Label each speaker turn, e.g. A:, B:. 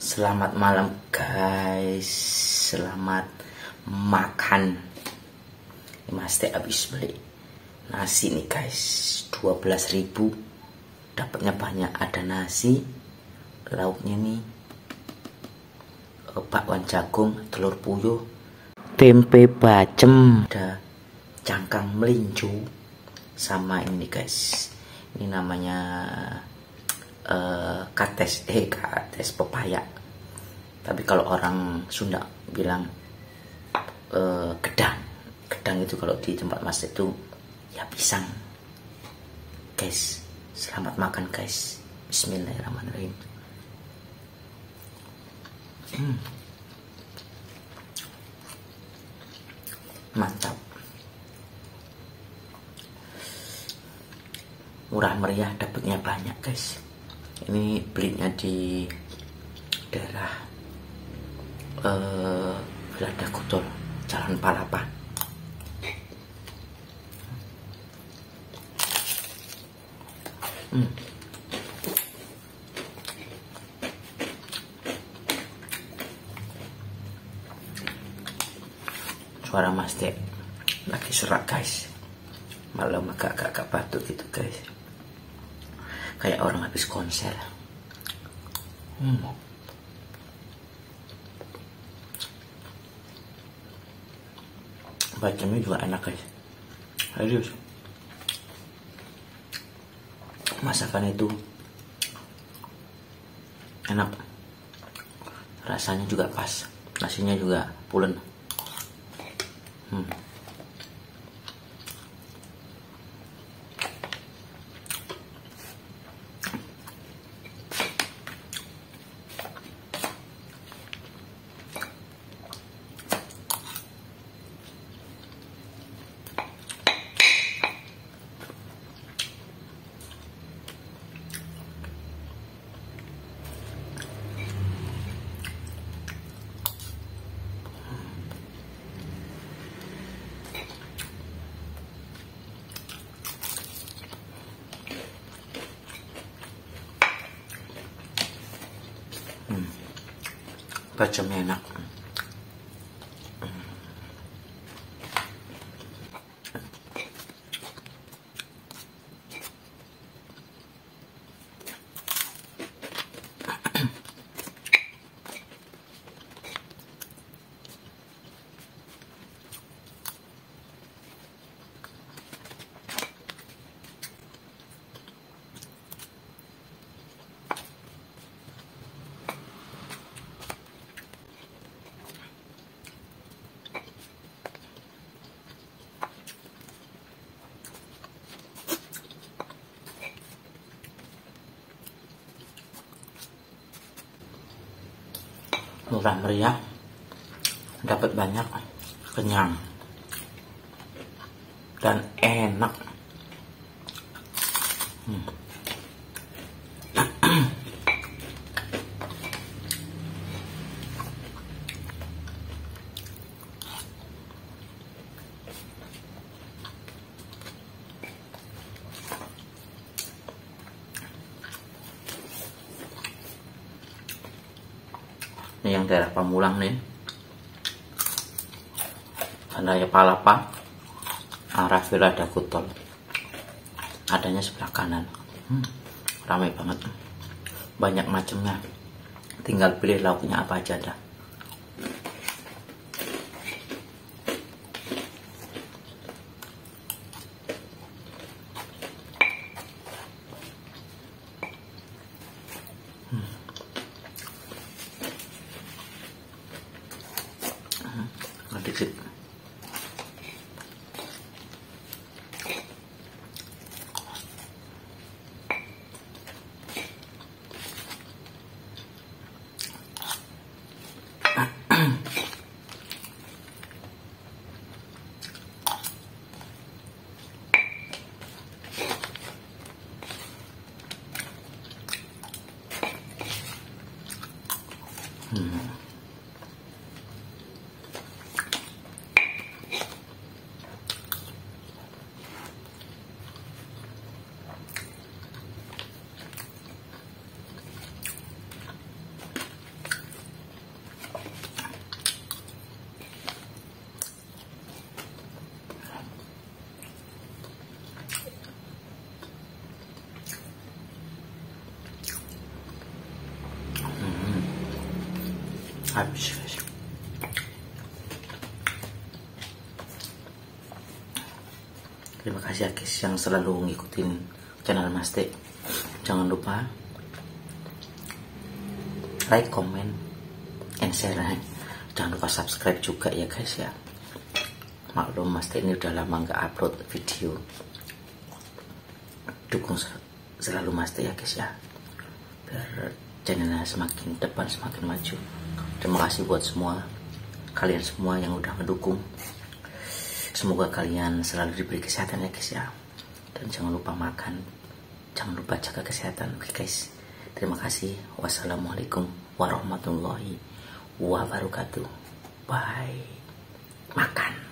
A: Selamat malam guys, selamat makan. Ini Mas Teh habis beli nasi nih guys, 12.000. Dapatnya banyak, ada nasi, lauknya nih bakwan jagung, telur puyuh, tempe bacem, ada cangkang melinjo, sama ini guys, ini namanya kates pepaya, tapi kalau orang Sunda bilang gedang itu kalau di tempat Mas itu ya pisang guys. Selamat makan guys, bismillahirrahmanirrahim. Mantap, murah meriah, dapatnya banyak guys. Ini belinya di daerah Belanda Kutol, Jalan Palapa. Suara Mas Teh lagi serak guys, malam agak batuk gitu guys, kayak orang habis konser. Bacemnya juga enak guys, serius. Masakan itu enak, rasanya juga pas, nasinya juga pulen. Bacemnya enak. Murah meriah, dapat banyak, kenyang, dan enak. Ini yang daerah Pamulang nih, Raya Palapa, arah Belanda Kutol, adanya sebelah kanan. Ramai banget, banyak macamnya, tinggal pilih lauknya apa aja dah. Dikit. Habis guys. Terima kasih ya guys yang selalu ngikutin channel Mas T. Jangan lupa like, comment, and share. Jangan lupa subscribe juga ya guys ya. Maklum Mas T ini udah lama nggak upload video. Dukung selalu Mas T ya guys ya, biar channelnya semakin depan, semakin maju. Terima kasih buat kalian semua yang udah mendukung. Semoga kalian selalu diberi kesehatan ya guys ya. Dan jangan lupa makan, jangan lupa jaga kesehatan. Oke guys, terima kasih. Wassalamualaikum warahmatullahi wabarakatuh. Bye. Makan.